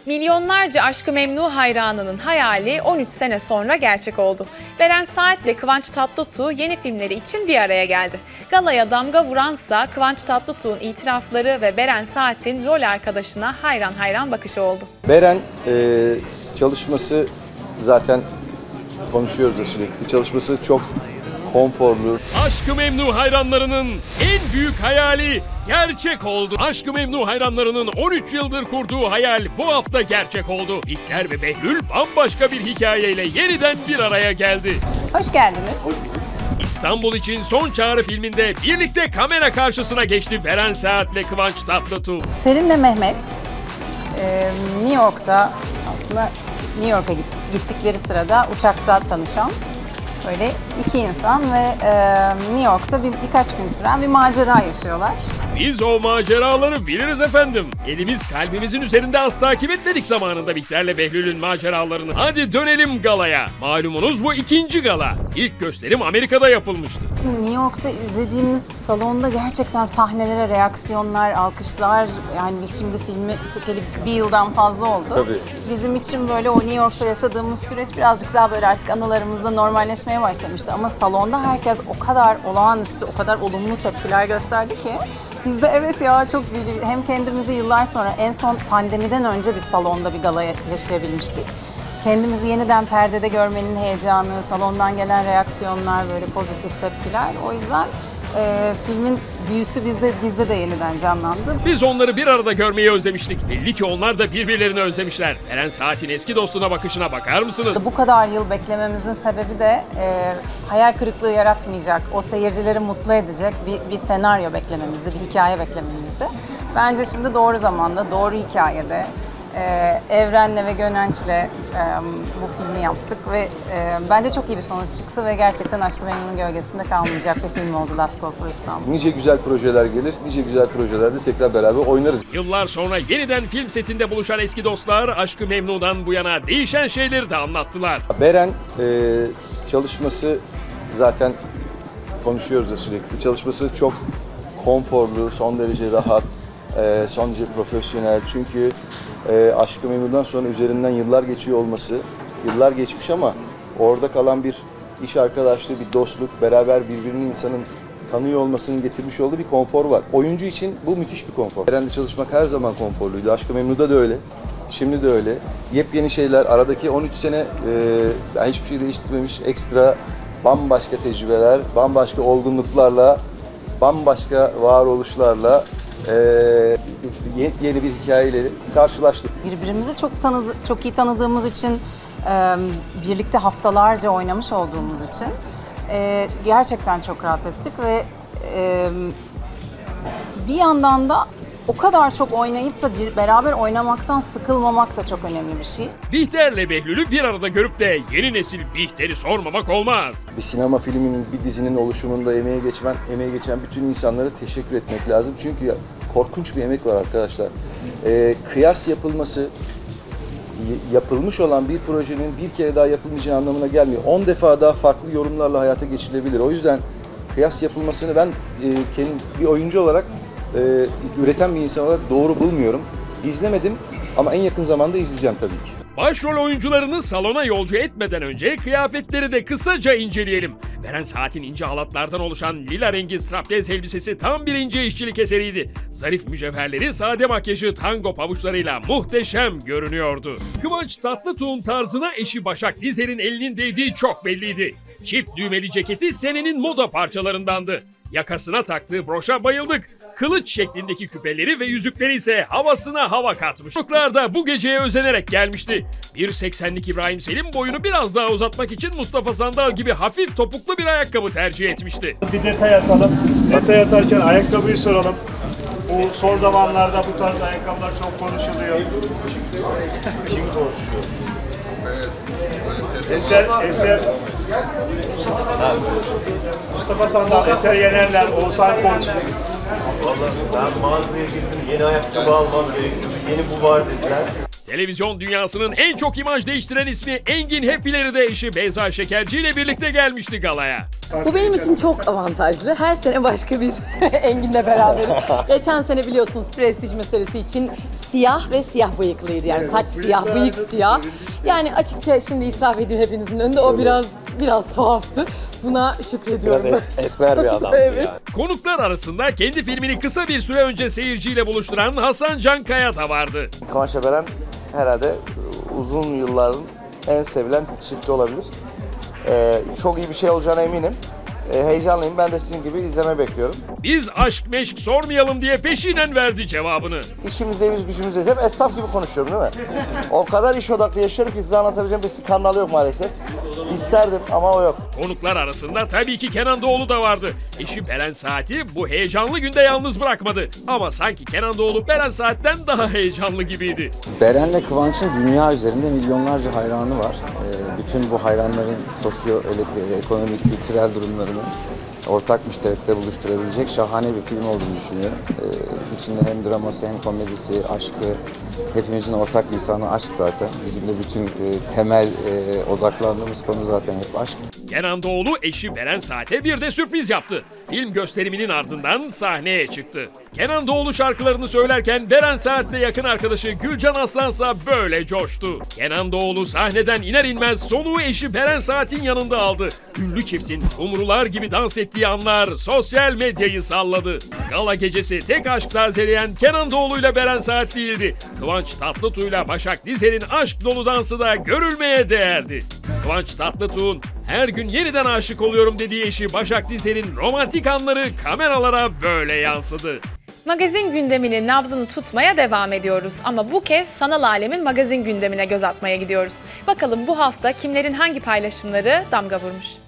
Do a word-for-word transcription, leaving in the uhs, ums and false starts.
Milyonlarca Aşk-ı Memnu hayranının hayali on üç sene sonra gerçek oldu. Beren Saat ile Kıvanç Tatlıtuğ yeni filmleri için bir araya geldi. Galaya damga vuransa Kıvanç Tatlıtuğ'un itirafları ve Beren Saat'in rol arkadaşına hayran hayran bakışı oldu. Beren e, çalışması zaten konuşuyoruz da sürekli. Çalışması çok konforlu. Aşk-ı Memnu hayranlarının en büyük hayali gerçek oldu. Aşk-ı Memnu hayranlarının on üç yıldır kurduğu hayal bu hafta gerçek oldu. Bihter ve Behlül bambaşka bir hikayeyle yeniden bir araya geldi. Hoş geldiniz. Hoş İstanbul için Son Çağrı filminde birlikte kamera karşısına geçti Beren Saat ile Kıvanç Tatlıtuğ. Selin'le Mehmet e, New York'ta aslında New York'a gittikleri sırada uçakta tanışan böyle iki insan ve e, New York'ta bir, birkaç gün süren bir macera yaşıyorlar. Biz o maceraları biliriz efendim. Elimiz kalbimizin üzerinde az takip etmedik zamanında Bihter'le Behlül'ün maceralarını. Hadi dönelim galaya. Malumunuz bu ikinci gala. İlk gösterim Amerika'da yapılmıştı. New York'ta izlediğimiz salonda gerçekten sahnelere reaksiyonlar, alkışlar, yani biz şimdi filmi çekeli bir yıldan fazla oldu. Tabii. Bizim için böyle o New York'ta yaşadığımız süreç birazcık daha böyle artık anılarımızda normalleşmeye başlamıştı ama salonda herkes o kadar olağanüstü, o kadar olumlu tepkiler gösterdi ki biz de evet ya çok büyülü, hem kendimizi yıllar sonra en son pandemiden önce bir salonda bir gala yaşayabilmiştik. Kendimizi yeniden perdede görmenin heyecanı, salondan gelen reaksiyonlar, böyle pozitif tepkiler. O yüzden e, filmin büyüsü bizde, bizde de yeniden canlandı. Biz onları bir arada görmeyi özlemiştik. Belli ki onlar da birbirlerini özlemişler. Beren Saat'in eski dostuna bakışına bakar mısınız? Bu kadar yıl beklememizin sebebi de e, hayal kırıklığı yaratmayacak, o seyircileri mutlu edecek bir, bir senaryo beklememizdi, bir hikaye beklememizdi. Bence şimdi doğru zamanda, doğru hikayede, Ee, Evren'le ve Gönenç'le e, bu filmi yaptık ve e, bence çok iyi bir sonuç çıktı ve gerçekten Aşk-ı Memnu'nun gölgesinde kalmayacak bir film oldu Last Call for İstanbul. Nice güzel projeler gelir, nice güzel projelerde tekrar beraber oynarız. Yıllar sonra yeniden film setinde buluşan eski dostlar Aşk-ı Memnu'dan bu yana değişen şeyleri de anlattılar. Beren e, çalışması zaten konuşuyoruz da sürekli. Çalışması çok konforlu, son derece rahat, e, son derece profesyonel. Çünkü E, Aşk-ı Memnu'dan sonra üzerinden yıllar geçiyor olması, yıllar geçmiş ama orada kalan bir iş arkadaşlığı, bir dostluk, beraber birbirini insanın tanıyor olmasının getirmiş olduğu bir konfor var. Oyuncu için bu müthiş bir konfor. Beren'de çalışmak her zaman konforluydu. Aşk-ı Memnu'da da öyle, şimdi de öyle. Yepyeni şeyler, aradaki on üç sene e, hiçbir şey değiştirmemiş, ekstra bambaşka tecrübeler, bambaşka olgunluklarla, bambaşka varoluşlarla Ee, yeni bir hikayeyle karşılaştık. Birbirimizi çok tanıdı, çok iyi tanıdığımız için, e, birlikte haftalarca oynamış olduğumuz için e, gerçekten çok rahat ettik ve e, bir yandan da o kadar çok oynayıp da bir, beraber oynamaktan sıkılmamak da çok önemli bir şey. Bihter'le Behlül'ü bir arada görüp de yeni nesil Bihter'i sormamak olmaz. Bir sinema filminin, bir dizinin oluşumunda emeğe geçen, emeğe geçen bütün insanlara teşekkür etmek lazım. Çünkü ya, korkunç bir emek var arkadaşlar. Ee, kıyas yapılması, yapılmış olan bir projenin bir kere daha yapılmayacağı anlamına gelmiyor. on defa daha farklı yorumlarla hayata geçirilebilir. O yüzden kıyas yapılmasını ben e, kendim bir oyuncu olarak, e, üreten bir insan olarak doğru bulmuyorum. İzlemedim ama en yakın zamanda izleyeceğim tabii ki. Başrol oyuncularını salona yolcu etmeden önce kıyafetleri de kısaca inceleyelim. Beren Saat'in ince halatlardan oluşan lila rengi straplez elbisesi tam bir ince işçilik eseriydi. Zarif mücevherleri, sade makyajı, tango pabuçlarıyla muhteşem görünüyordu. Kıvanç Tatlıtuğ'un tarzına eşi Başak Dizer'in elinin değdiği çok belliydi. Çift düğmeli ceketi senenin moda parçalarındandı. Yakasına taktığı broşa bayıldık. Kılıç şeklindeki küpeleri ve yüzükleri ise havasına hava katmış. Çocuklar da bu geceye özenerek gelmişti. bir seksenlik İbrahim Selim boyunu biraz daha uzatmak için Mustafa Sandal gibi hafif topuklu bir ayakkabı tercih etmişti. Bir detay atalım. Detay atarken ayakkabıyı soralım. Bu son zamanlarda bu tarz ayakkabılar çok konuşuluyor. Kim konuşuyor? Eser, Eser, Mustafa Sandal, Eser Yenerler, Oğuzhan Koç. Vallahi ben mağazaya girdim, yeni ayakkabı almam gerekiyor, yeni bu var dediler. Televizyon dünyasının en çok imaj değiştiren ismi Engin Happy'leri de eşi Beyza Şekerci ile birlikte gelmişti galaya. Bu benim için çok avantajlı. Her sene başka bir Engin'le beraberim. Geçen sene biliyorsunuz prestij meselesi için siyah ve siyah bıyıklıydı. Yani saç siyah, bıyık siyah. Yani açıkça şimdi itiraf edeyim hepinizin önünde, o biraz biraz tuhaftı. Buna şükrediyorum. Biraz es- esmer bir adamdı Evet. yani. Konuklar arasında kendi filmini kısa bir süre önce seyirciyle buluşturan Hasan Cankaya da vardı. Kıvanç'la Beren herhalde uzun yılların en sevilen çifti olabilir. Ee, çok iyi bir şey olacağına eminim. Ee, heyecanlıyım. Ben de sizin gibi izleme bekliyorum. Biz aşk meşk sormayalım diye peşinen verdi cevabını. İşimiz, evimiz, gücümüz, hep esnaf gibi konuşuyorum değil mi? O kadar iş odaklı yaşıyorum ki size anlatabileceğim bir skandal yok maalesef. İsterdim ama o yok. Konuklar arasında tabii ki Kenan Doğulu da vardı. Eşi Beren Saat'i bu heyecanlı günde yalnız bırakmadı. Ama sanki Kenan Doğulu Beren Saat'ten daha heyecanlı gibiydi. Beren'le Kıvanç'ın dünya üzerinde milyonlarca hayranı var. Ee, bütün bu hayranların sosyo-ekonomik, kültürel durumlarını ortak müşterekte buluşturabilecek şahane bir film olduğunu düşünüyorum. Ee, içinde hem draması hem komedisi, aşkı, hepimizin ortak lisanı aşk zaten. Bizim de bütün e, temel e, odaklandığımız konu zaten hep aşk. Kenan Doğulu eşi Beren Saat'e bir de sürpriz yaptı. Film gösteriminin ardından sahneye çıktı. Kenan Doğulu şarkılarını söylerken Beren Saat'le yakın arkadaşı Gülcan Aslansa böyle coştu. Kenan Doğulu sahneden iner inmez soluğu eşi Beren Saat'in yanında aldı. Ünlü çiftin kumrular gibi dans ettiği anlar sosyal medyayı salladı. Gala gecesi tek aşk tazeleyen Kenan Doğulu ile Beren Saat değildi. Kıvanç Tatlıtuğ'la Başak Dizer'in aşk dolu dansı da görülmeye değerdi. Kıvanç Tatlıtuğ'un her gün yeniden aşık oluyorum dediği eşi Başak Dizer'in romantik anları kameralara böyle yansıdı. Magazin gündeminin nabzını tutmaya devam ediyoruz ama bu kez sanal alemin magazin gündemine göz atmaya gidiyoruz. Bakalım bu hafta kimlerin hangi paylaşımları damga vurmuş?